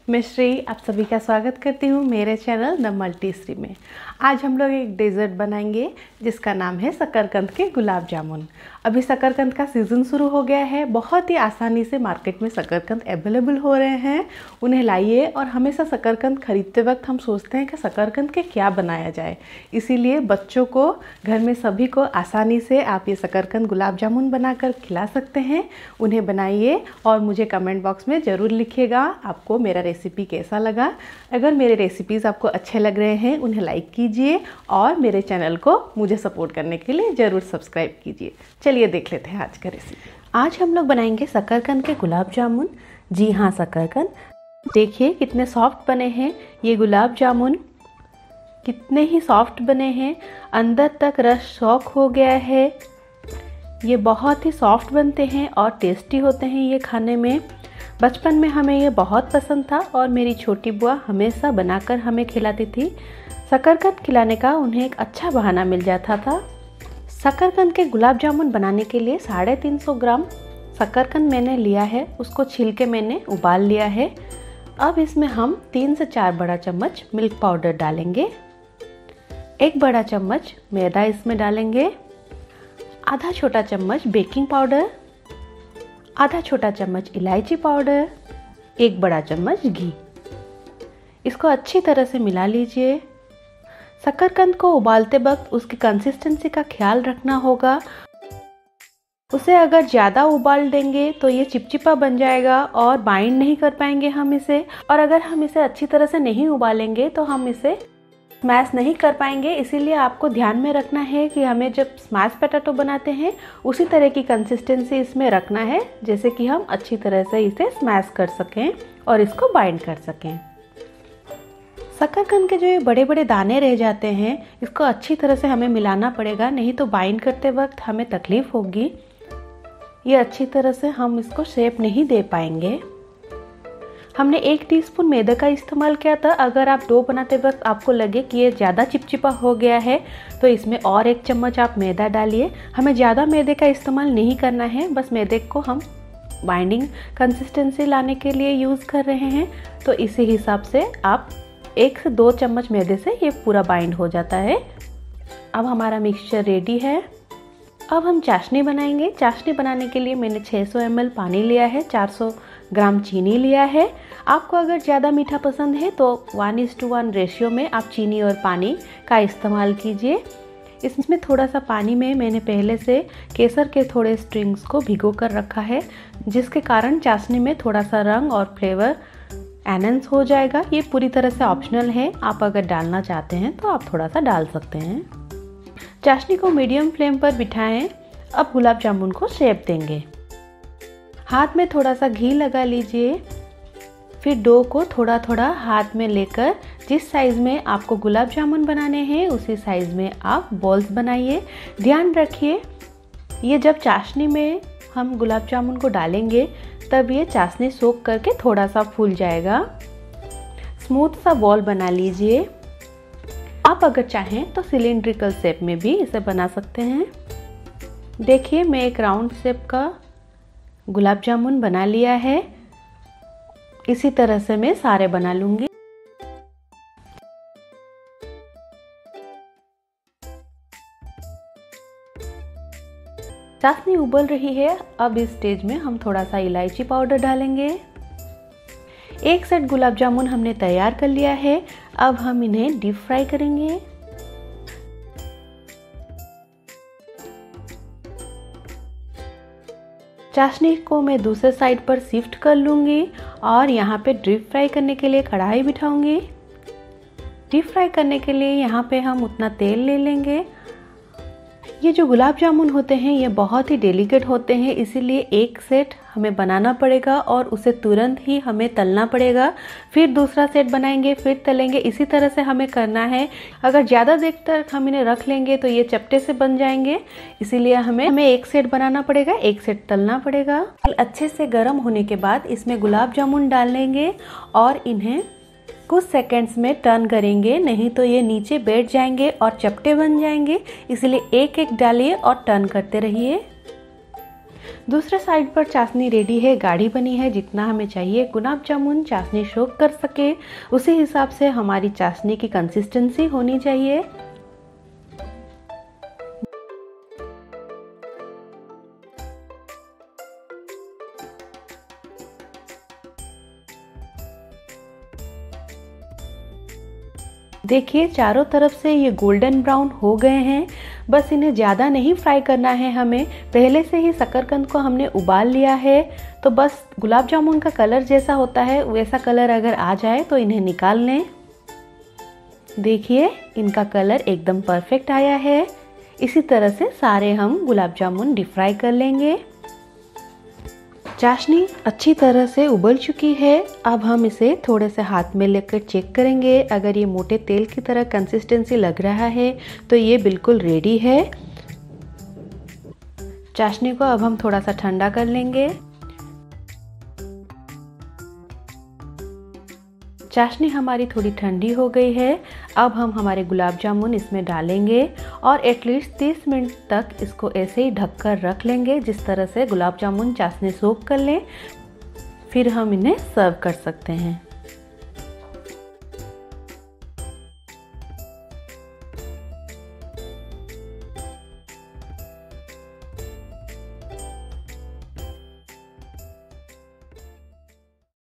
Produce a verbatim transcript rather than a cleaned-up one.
मैं श्री आप सभी का स्वागत करती हूँ मेरे चैनल द मल्टी श्री में। आज हम लोग एक डेजर्ट बनाएंगे जिसका नाम है शकरकंद के गुलाब जामुन। अभी शकरकंद का सीज़न शुरू हो गया है। बहुत ही आसानी से मार्केट में शकरकंद अवेलेबल हो रहे हैं, उन्हें लाइए। और हमेशा शकरकंद खरीदते वक्त हम सोचते हैं कि शकरकंद के क्या बनाया जाए, इसीलिए बच्चों को, घर में सभी को आसानी से आप ये शकरकंद गुलाब जामुन बनाकर खिला सकते हैं। उन्हें बनाइए और मुझे कमेंट बॉक्स में ज़रूर लिखिएगा आपको मेरा रेसिपी कैसा लगा। अगर मेरे रेसिपीज़ आपको अच्छे लग रहे हैं उन्हें लाइक कीजिए और मेरे चैनल को मुझे सपोर्ट करने के लिए ज़रूर सब्सक्राइब कीजिए। चलिए देख लेते हैं आज का रेसिपी। आज हम लोग बनाएंगे शकरकंद के गुलाब जामुन। जी हाँ, शकरकंद। देखिए कितने सॉफ्ट बने हैं ये गुलाब जामुन, कितने ही सॉफ्ट बने हैं, अंदर तक रस सोख हो गया है। ये बहुत ही सॉफ्ट बनते हैं और टेस्टी होते हैं ये खाने में। बचपन में हमें ये बहुत पसंद था और मेरी छोटी बुआ हमेशा बनाकर हमें खिलाती थी। शकरकंद खिलाने का उन्हें एक अच्छा बहाना मिल जाता था। शकरकंद के गुलाब जामुन बनाने के लिए साढ़े तीन सौ ग्राम शकरकंद मैंने लिया है, उसको छील के मैंने उबाल लिया है। अब इसमें हम तीन से चार बड़ा चम्मच मिल्क पाउडर डालेंगे, एक बड़ा चम्मच मैदा इसमें डालेंगे, आधा छोटा चम्मच बेकिंग पाउडर, आधा छोटा चम्मच इलायची पाउडर, एक बड़ा चम्मच घी। इसको अच्छी तरह से मिला लीजिए। शकरकंद को उबालते वक्त उसकी कंसिस्टेंसी का ख्याल रखना होगा। उसे अगर ज़्यादा उबाल देंगे तो ये चिपचिपा बन जाएगा और बाइंड नहीं कर पाएंगे हम इसे। और अगर हम इसे अच्छी तरह से नहीं उबालेंगे तो हम इसे स्मैश नहीं कर पाएंगे। इसीलिए आपको ध्यान में रखना है कि हमें जब स्मैश पोटैटो बनाते हैं उसी तरह की कंसिस्टेंसी इसमें रखना है, जैसे कि हम अच्छी तरह से इसे स्मैश कर सकें और इसको बाइंड कर सकें। शकरकंद के जो ये बड़े बड़े दाने रह जाते हैं इसको अच्छी तरह से हमें मिलाना पड़ेगा, नहीं तो बाइंड करते वक्त हमें तकलीफ होगी। ये अच्छी तरह से हम इसको शेप नहीं दे पाएंगे। हमने एक टीस्पून मैदे का इस्तेमाल किया था। अगर आप डो बनाते वक्त आपको लगे कि ये ज़्यादा चिपचिपा हो गया है तो इसमें और एक चम्मच आप मैदा डालिए। हमें ज़्यादा मैदे का इस्तेमाल नहीं करना है, बस मैदे को हम बाइंडिंग कंसिस्टेंसी लाने के लिए यूज़ कर रहे हैं। तो इसी हिसाब से आप एक से दो चम्मच मैदे से ये पूरा बाइंड हो जाता है। अब हमारा मिक्सचर रेडी है। अब हम चाशनी बनाएंगे। चाशनी बनाने के लिए मैंने छह सौ एम एल पानी लिया है, चार सौ ग्राम चीनी लिया है। आपको अगर ज़्यादा मीठा पसंद है तो one is to one ratio में आप चीनी और पानी का इस्तेमाल कीजिए। इसमें थोड़ा सा पानी में मैंने पहले से केसर के थोड़े स्ट्रिंग्स को भिगो कर रखा है, जिसके कारण चाशनी में थोड़ा सा रंग और फ्लेवर एनहांस हो जाएगा। ये पूरी तरह से ऑप्शनल है, आप अगर डालना चाहते हैं तो आप थोड़ा सा डाल सकते हैं। चाशनी को मीडियम फ्लेम पर बिठाएं। अब गुलाब जामुन को शेप देंगे। हाथ में थोड़ा सा घी लगा लीजिए, फिर डो को थोड़ा थोड़ा हाथ में लेकर जिस साइज़ में आपको गुलाब जामुन बनाने हैं उसी साइज़ में आप बॉल्स बनाइए। ध्यान रखिए ये जब चाशनी में हम गुलाब जामुन को डालेंगे तब ये चाशनी सोख करके थोड़ा सा फूल जाएगा। स्मूथ सा बॉल बना लीजिए। आप अगर चाहें तो सिलिंड्रिकल शेप में भी इसे बना सकते हैं। देखिए मैं एक राउंड शेप का गुलाब जामुन बना लिया है। इसी तरह से मैं सारे बना लूँगी। चाशनी उबल रही है। अब इस स्टेज में हम थोड़ा सा इलायची पाउडर डालेंगे। एक सेट गुलाब जामुन हमने तैयार कर लिया है। अब हम इन्हें डीप फ्राई करेंगे। चाशनी को मैं दूसरे साइड पर शिफ्ट कर लूँगी और यहाँ पे डीप फ्राई करने के लिए कढ़ाई बिठाऊंगी। डीप फ्राई करने के लिए यहाँ पे हम उतना तेल ले लेंगे। ये जो गुलाब जामुन होते हैं ये बहुत ही डेलिकेट होते हैं, इसीलिए एक सेट हमें बनाना पड़ेगा और उसे तुरंत ही हमें तलना पड़ेगा। फिर दूसरा सेट बनाएंगे, फिर तलेंगे। इसी तरह से हमें करना है। अगर ज़्यादा देर तक हम इन्हें रख लेंगे तो ये चपटे से बन जाएंगे, इसीलिए हमें हमें एक सेट बनाना पड़ेगा, एक सेट तलना पड़ेगा। अच्छे से गर्म होने के बाद इसमें गुलाब जामुन डालेंगे और इन्हें कुछ सेकंड्स में टर्न करेंगे, नहीं तो ये नीचे बैठ जाएंगे और चपटे बन जाएंगे। इसलिए एक एक डालिए और टर्न करते रहिए। दूसरे साइड पर चाशनी रेडी है, गाढ़ी बनी है। जितना हमें चाहिए गुलाब जामुन चाशनी सोख कर सके उसी हिसाब से हमारी चाशनी की कंसिस्टेंसी होनी चाहिए। देखिए चारों तरफ से ये गोल्डन ब्राउन हो गए हैं। बस इन्हें ज़्यादा नहीं फ्राई करना है हमें, पहले से ही शकरकंद को हमने उबाल लिया है। तो बस गुलाब जामुन का कलर जैसा होता है वैसा कलर अगर आ जाए तो इन्हें निकाल लें। देखिए इनका कलर एकदम परफेक्ट आया है। इसी तरह से सारे हम गुलाब जामुन डीप फ्राई कर लेंगे। चाशनी अच्छी तरह से उबल चुकी है। अब हम इसे थोड़े से हाथ में लेकर चेक करेंगे। अगर ये मोटे तेल की तरह कंसिस्टेंसी लग रहा है तो ये बिल्कुल रेडी है। चाशनी को अब हम थोड़ा सा ठंडा कर लेंगे। चाशनी हमारी थोड़ी ठंडी हो गई है। अब हम हमारे गुलाब जामुन इसमें डालेंगे और एटलीस्ट तीस मिनट तक इसको ऐसे ही ढककर रख लेंगे, जिस तरह से गुलाब जामुन चाशनी सोख कर लें। फिर हम इन्हें सर्व कर सकते हैं।